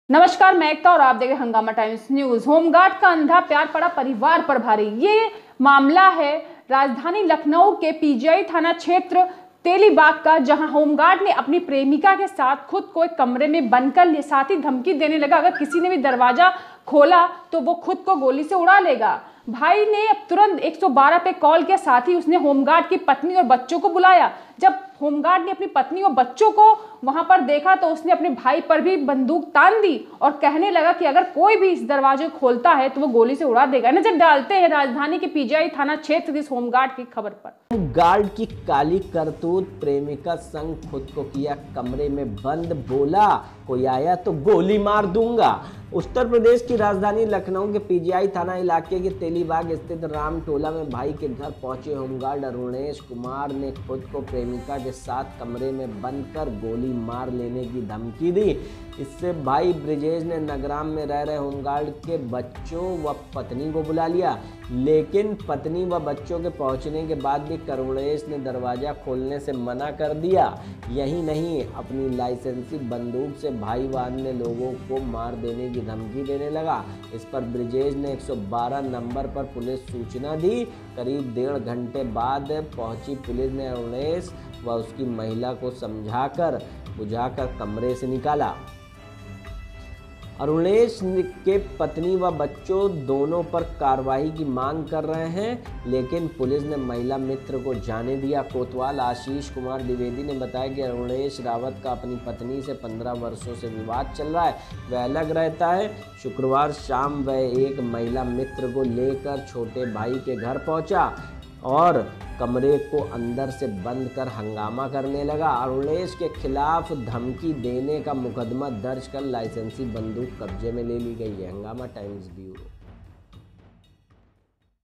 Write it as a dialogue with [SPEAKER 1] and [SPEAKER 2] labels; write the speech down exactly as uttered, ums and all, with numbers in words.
[SPEAKER 1] नमस्कार, मैं एकता और आप देख रहे हैं हंगामा टाइम्स न्यूज। होमगार्ड का अंधा प्यार पड़ा परिवार पर भारी। ये मामला है राजधानी लखनऊ के पीजीआई थाना क्षेत्र तेलीबाग का, जहां होमगार्ड ने अपनी प्रेमिका के साथ खुद को एक कमरे में बंद कर लिया। साथ ही धमकी देने लगा, अगर किसी ने भी दरवाजा खोला तो वो खुद को गोली से उड़ा लेगा। भाई ने अब तुरंत एक सौ बारह पे कॉल किया। साथ ही उसने होमगार्ड की पत्नी और बच्चों को बुलाया। जब होमगार्ड ने अपनी पत्नी और बच्चों को वहां पर देखा तो उसने अपने भाई पर भी बंदूक तान दी और कहने लगा कि अगर कोई भी इस दरवाजे को खोलता है तो वो गोली से उड़ा देगा। नजर डालते हैं राजधानी के पीजीआई थाना क्षेत्र इस होमगार्ड की खबर पर।
[SPEAKER 2] होमगार्ड की काली करतूत, प्रेमिका संग खुद को किया कमरे में बंद, बोला कोई आया तो गोली मार दूंगा। उत्तर प्रदेश की राजधानी लखनऊ के पीजीआई थाना इलाके के तेलीबाग स्थित रामटोला में भाई के घर पहुंचे होमगार्ड अरुणेश कुमार ने खुद को प्रेमिका के साथ कमरे में बंद कर गोली मार लेने की धमकी दी। इससे भाई ब्रिजेश ने नगराम में रह रहे होमगार्ड के बच्चों व पत्नी को बुला लिया, लेकिन पत्नी व बच्चों के पहुंचने के बाद भी अरुणेश ने दरवाजा खोलने से मना कर दिया। यही नहीं, अपनी लाइसेंसी बंदूक से भाई व अन्य लोगों को मार देने की धमकी देने लगा। इस पर ब्रिजेश ने एक सौ बारह नंबर पर पुलिस सूचना दी। करीब डेढ़ घंटे बाद पहुंची पुलिस ने अरुणेश व उसकी महिला को समझाकर बुझाकर कमरे से निकाला। अरुणेश के पत्नी व बच्चों दोनों पर कार्रवाई की मांग कर रहे हैं, लेकिन पुलिस ने महिला मित्र को जाने दिया। कोतवाल आशीष कुमार द्विवेदी ने बताया कि अरुणेश रावत का अपनी पत्नी से पंद्रह वर्षों से विवाद चल रहा है, वह अलग रहता है। शुक्रवार शाम वह एक महिला मित्र को लेकर छोटे भाई के घर पहुंचा और कमरे को अंदर से बंद कर हंगामा करने लगा। अरुणेश के खिलाफ धमकी देने का मुकदमा दर्ज कर लाइसेंसी बंदूक कब्जे में ले ली गई है। हंगामा टाइम्स ब्यूरो।